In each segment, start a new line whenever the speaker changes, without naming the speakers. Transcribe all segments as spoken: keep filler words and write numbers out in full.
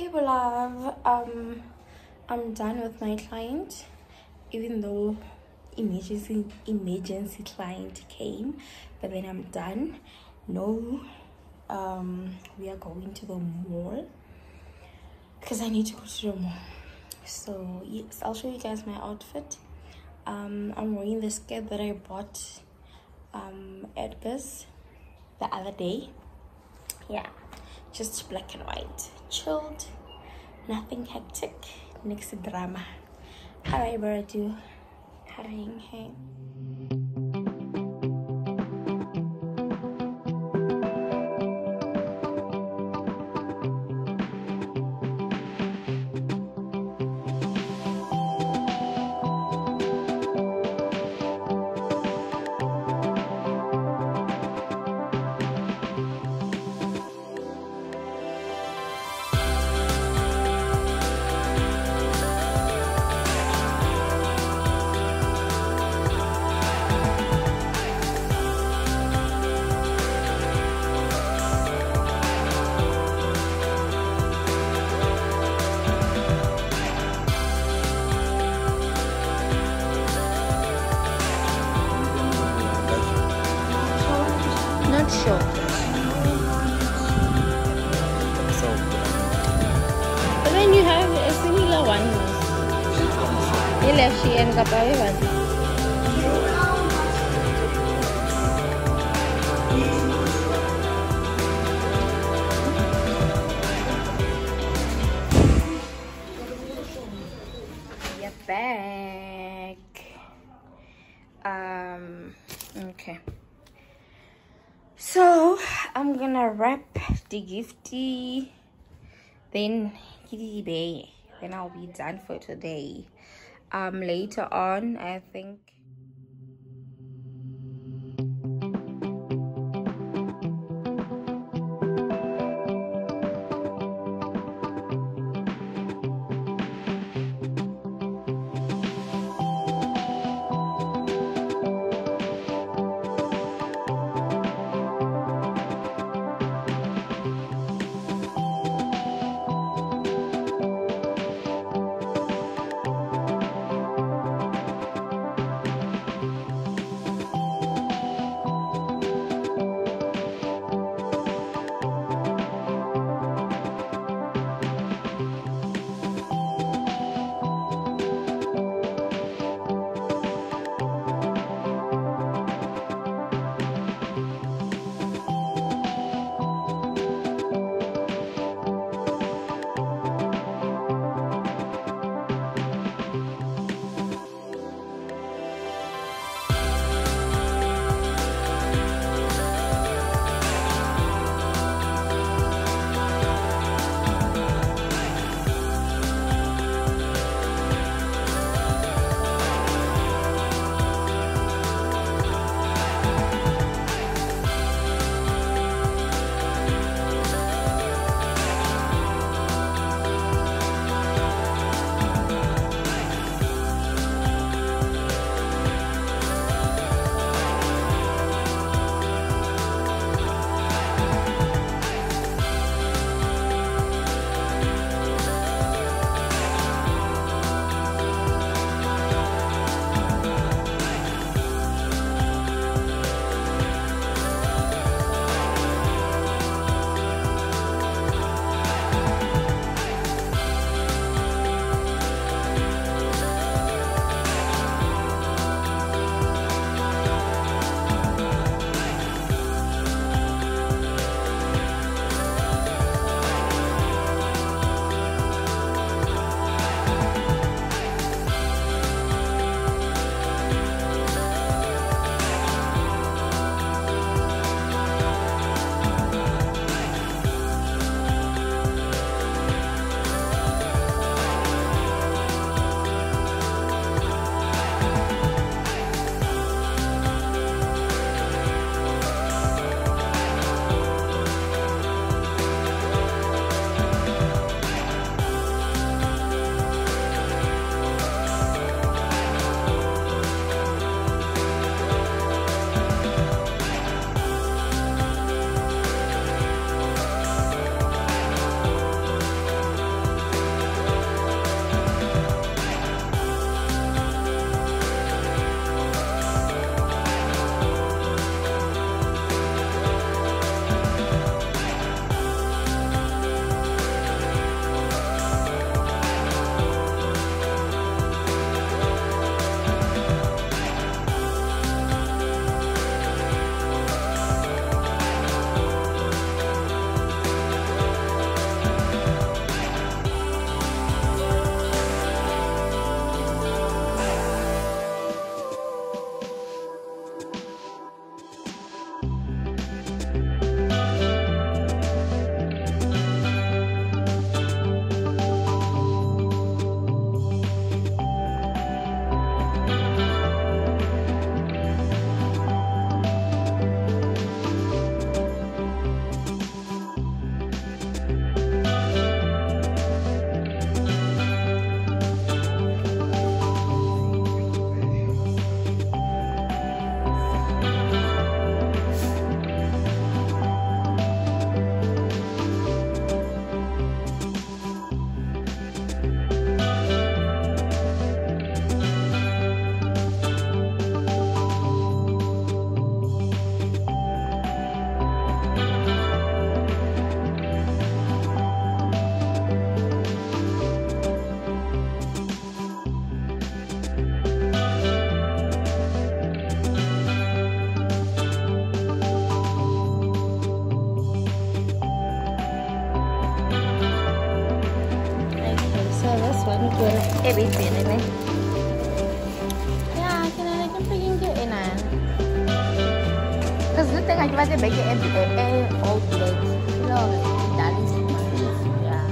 Hey love, um I'm done with my client, even though emergency emergency client came, but then I'm done. No, um we are going to the mall because I need to go to the mall. So yes, I'll show you guys my outfit. um I'm wearing the skirt that I bought um at Gus the other day. Yeah, just black and white, chilled, nothing hectic, next drama. Alright, bro, do hurrying hey. Sure. But then you have a similar one. You left she and Kapawe one. You're back. Um, okay. So I'm gonna wrap the gifty, then kitty bay, then I'll be done for today. Um later on, I think this one with everything in it. Yeah, can I can freaking get in it? Because the thing I want to make it a old black. You know, that is yeah.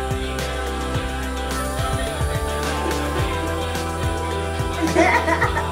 Ha ha ha!